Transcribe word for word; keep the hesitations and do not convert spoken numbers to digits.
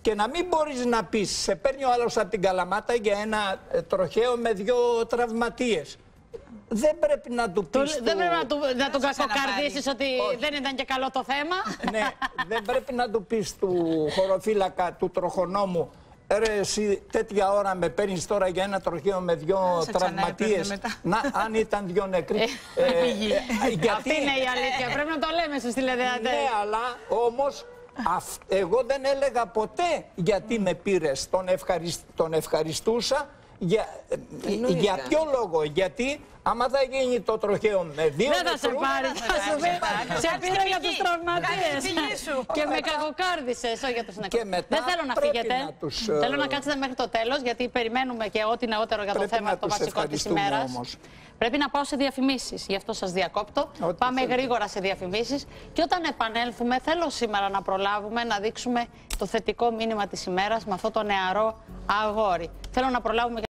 Και να μην μπορείς να πεις, σε παίρνει ο άλλος από την Καλαμάτα για ένα ε, τροχαίο με δύο τραυματίες. Δεν πρέπει να του πεις... Του, δεν πρέπει να, του, να τον κακοκαρδίσεις ότι όχι. δεν ήταν και καλό το θέμα. Ναι, δεν πρέπει να του πεις του χωροφύλακα, του τροχονόμου, ρε εσύ τέτοια ώρα με παίρνεις τώρα για ένα τροχαίο με δύο τραυματίες. Να, αν ήταν δύο νεκροί. ε, ε, ε, γιατί... Αυτή είναι η αλήθεια, πρέπει να το λέμε στους τηλεδιατές. Ναι, αλλά όμως... Αυ, εγώ δεν έλεγα ποτέ γιατί με πήρες, τον, ευχαρισ, τον ευχαριστούσα. Για, για ποιο λόγο, γιατί άμα θα γίνει το τροχαίο με δύο δεν θα σε πάρει, θα σου πει, σε πήρα για τους τραυματίες και με κακοκάρδισες, όχι για τους νεκρούς. Δεν θέλω να φύγετε, να τους... θέλω να κάτσετε μέχρι το τέλος, γιατί περιμένουμε και ό,τι νεότερο για το θέμα το βασικό της ημέρας. Όμως. Πρέπει να πάω σε διαφημίσεις, γι' αυτό σας διακόπτω. Ό, Πάμε θέλει. γρήγορα σε διαφημίσεις και όταν επανέλθουμε θέλω σήμερα να προλάβουμε να δείξουμε το θετικό μήνυμα της ημέρας με αυτό το νεαρό αγόρι. Θέλω να προλάβουμε